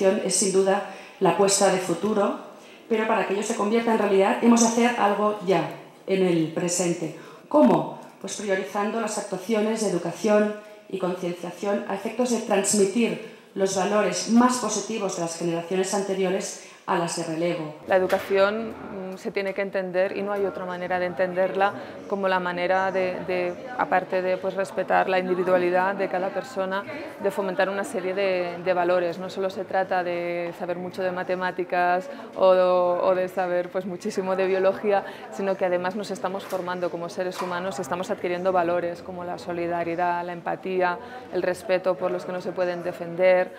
educación es sin duda la apuesta de futuro, pero para que ello se convierta en realidad hemos de hacer algo ya, en el presente. ¿Cómo? Pues priorizando las actuaciones de educación y concienciación a efectos de transmitir los valores más positivos de las generaciones anteriores a las de relevo. La educación se tiene que entender, y no hay otra manera de entenderla, como la manera aparte de pues, respetar la individualidad de cada persona, de fomentar una serie de valores. No solo se trata de saber mucho de matemáticas o de saber pues, muchísimo de biología, sino que además nos estamos formando como seres humanos y estamos adquiriendo valores como la solidaridad, la empatía, el respeto por los que no se pueden defender,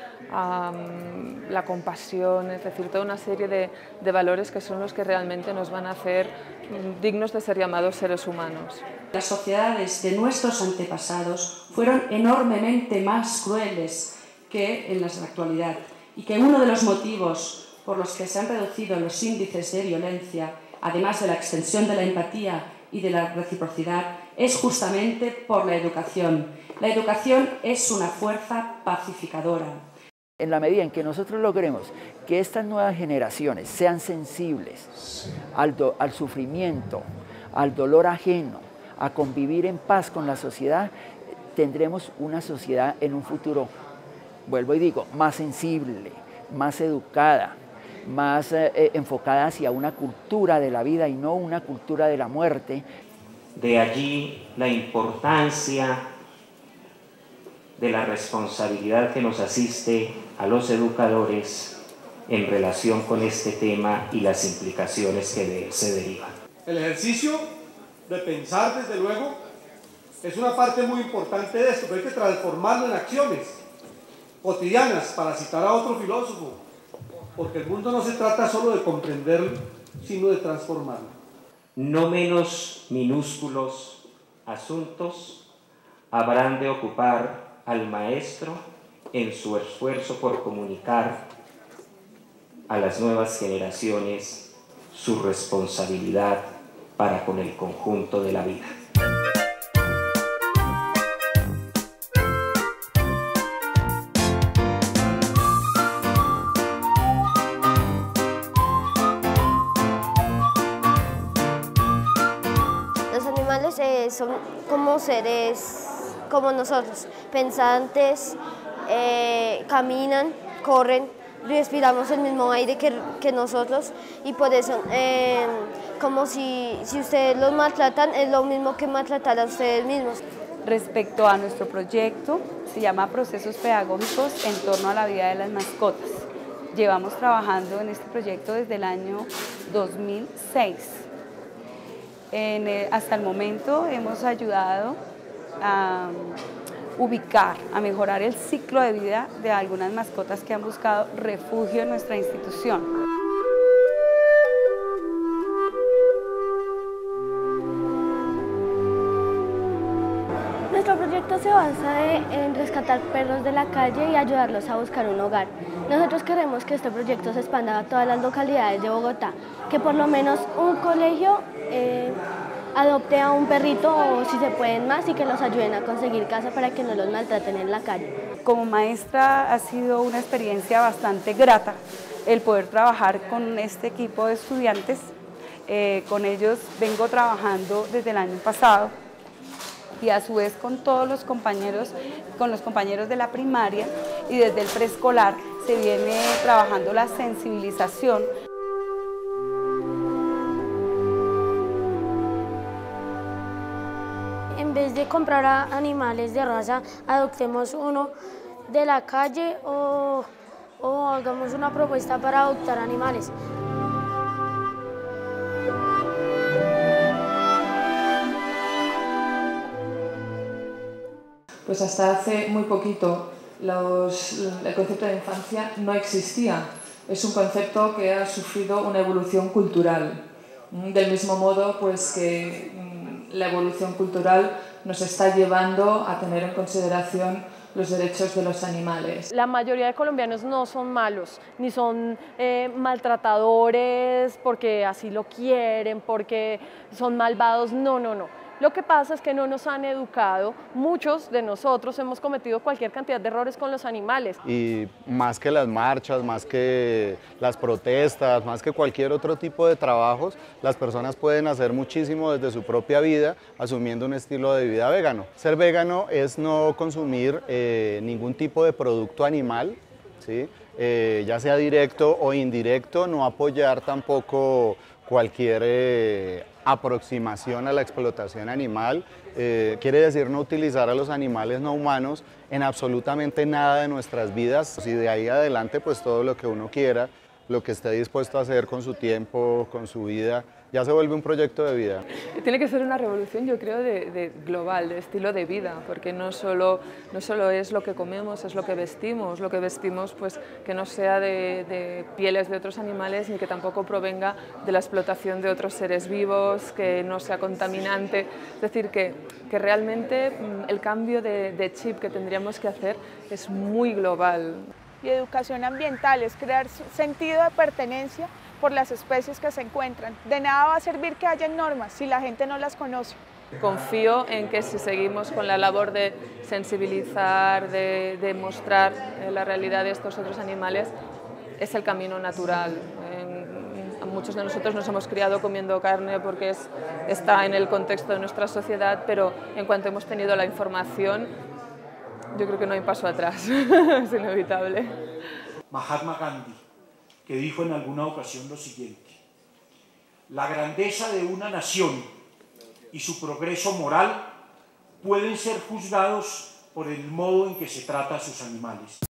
la compasión, es decir, toda una serie de valores que son los que realmente nos van a hacer dignos de ser llamados seres humanos. Las sociedades de nuestros antepasados fueron enormemente más crueles que en la actualidad, y que uno de los motivos por los que se han reducido los índices de violencia, además de la extensión de la empatía y de la reciprocidad, es justamente por la educación. La educación es una fuerza pacificadora. En la medida en que nosotros logremos que estas nuevas generaciones sean sensibles al sufrimiento, al dolor ajeno, a convivir en paz con la sociedad, tendremos una sociedad en un futuro, vuelvo y digo, más sensible, más educada, más enfocada hacia una cultura de la vida y no una cultura de la muerte. De allí la importancia de la responsabilidad que nos asiste a los educadores en relación con este tema y las implicaciones que de él se derivan. El ejercicio de pensar, desde luego, es una parte muy importante de esto, pero hay que transformarlo en acciones cotidianas, para citar a otro filósofo, porque el mundo no se trata solo de comprenderlo, sino de transformarlo. No menos minúsculos asuntos habrán de ocupar al maestro en su esfuerzo por comunicar a las nuevas generaciones su responsabilidad para con el conjunto de la vida. Los animales son como seres como nosotros, pensantes, caminan, corren, respiramos el mismo aire que nosotros, y por eso, como si ustedes los maltratan, es lo mismo que maltratar a ustedes mismos. Respecto a nuestro proyecto, se llama Procesos Pedagógicos en torno a la vida de las mascotas. Llevamos trabajando en este proyecto desde el año 2006. Hasta el momento hemos ayudado a ubicar, a mejorar el ciclo de vida de algunas mascotas que han buscado refugio en nuestra institución. Nuestro proyecto se basa en rescatar perros de la calle y ayudarlos a buscar un hogar. Nosotros queremos que este proyecto se expanda a todas las localidades de Bogotá, que por lo menos un colegio adopte a un perrito, o si se pueden más, y que los ayuden a conseguir casa para que no los maltraten en la calle. Como maestra ha sido una experiencia bastante grata el poder trabajar con este equipo de estudiantes. Con ellos vengo trabajando desde el año pasado, y a su vez con todos los compañeros, con los compañeros de la primaria, y desde el preescolar se viene trabajando la sensibilización. En vez de comprar animales de raza, adoptemos uno de la calle o hagamos una propuesta para adoptar animales. Pues hasta hace muy poquito el concepto de infancia no existía. Es un concepto que ha sufrido una evolución cultural. Del mismo modo pues que la evolución cultural nos está llevando a tener en consideración los derechos de los animales. La mayoría de colombianos no son malos, ni son maltratadores porque así lo quieren, porque son malvados, no. Lo que pasa es que no nos han educado, muchos de nosotros hemos cometido cualquier cantidad de errores con los animales. Y más que las marchas, más que las protestas, más que cualquier otro tipo de trabajos, las personas pueden hacer muchísimo desde su propia vida asumiendo un estilo de vida vegano. Ser vegano es no consumir ningún tipo de producto animal, ¿sí? Ya sea directo o indirecto, no apoyar tampoco cualquier aproximación a la explotación animal, quiere decir no utilizar a los animales no humanos en absolutamente nada de nuestras vidas y de ahí adelante pues todo lo que uno quiera, lo que esté dispuesto a hacer con su tiempo, con su vida, ya se vuelve un proyecto de vida. Tiene que ser una revolución, yo creo, de global, de estilo de vida, porque no solo es lo que comemos, es lo que vestimos pues que no sea de pieles de otros animales ni que tampoco provenga de la explotación de otros seres vivos, que no sea contaminante, es decir, que realmente el cambio de chip que tendríamos que hacer es muy global. Y educación ambiental es crear sentido de pertenencia por las especies que se encuentran. De nada va a servir que haya normas si la gente no las conoce. Confío en que si seguimos con la labor de sensibilizar, de mostrar la realidad de estos otros animales, es el camino natural. Muchos de nosotros nos hemos criado comiendo carne porque está en el contexto de nuestra sociedad, pero en cuanto hemos tenido la información, yo creo que no hay paso atrás, es inevitable. Mahatma Gandhi, que dijo en alguna ocasión lo siguiente: la grandeza de una nación y su progreso moral pueden ser juzgados por el modo en que se trata a sus animales.